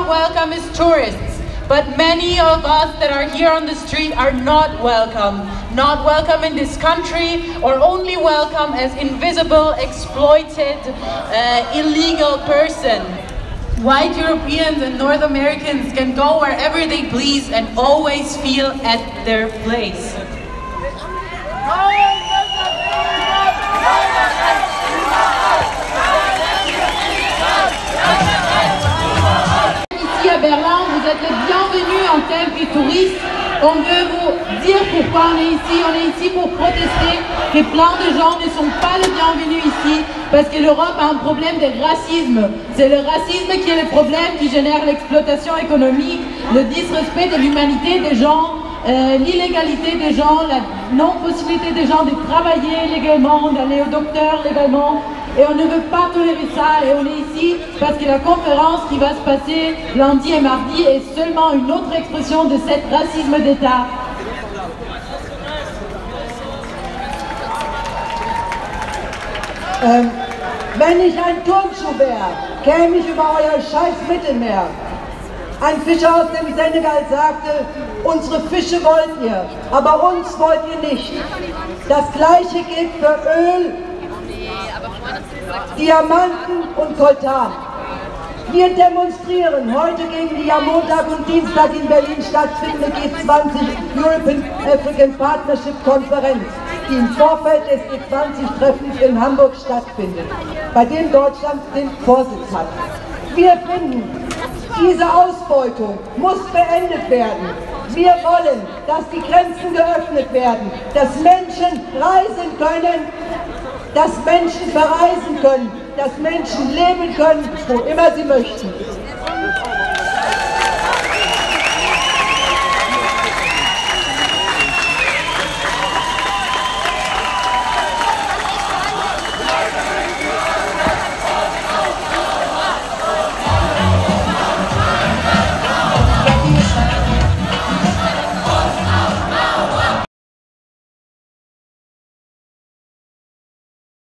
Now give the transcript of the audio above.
not welcome as tourists, but many of us that are here on the street are not welcome. Not welcome in this country, or only welcome as invisible, exploited, illegal person. White Europeans and North Americans can go wherever they please and always feel at their place. Ici à Berlin, vous êtes les bienvenus en tant que touristes. On veut vous dire pourquoi on est ici. On est ici pour protester que plein de gens ne sont pas les bienvenus ici parce que l'Europe a un problème de racisme. C'est le racisme qui est le problème qui génère l'exploitation économique, le disrespect de l'humanité des gens, l'illégalité des gens, la non-possibilité des gens de travailler légalement, d'aller au docteur légalement. Et on ne veut pas tolérer ça, et on est ici parce que la conférence qui va se passer lundi et mardi est seulement une autre expression de cet racisme d'État. Wenn ich ein Turnschuh wäre, käme ich über euer scheiß Mittelmeer. Ein Fischer aus dem Senegal sagte, unsere Fische wollt ihr, aber uns wollt ihr nicht. Das Gleiche gilt für Öl, Diamanten und Koltan. Wir demonstrieren heute gegen die am Montag und Dienstag in Berlin stattfindende G20 European African Partnership Konferenz, die im Vorfeld des G20-Treffens in Hamburg stattfindet, bei dem Deutschland den Vorsitz hat. Wir finden, diese Ausbeutung muss beendet werden. Wir wollen, dass die Grenzen geöffnet werden, dass Menschen reisen können, dass Menschen verreisen können, dass Menschen leben können, wo immer sie möchten.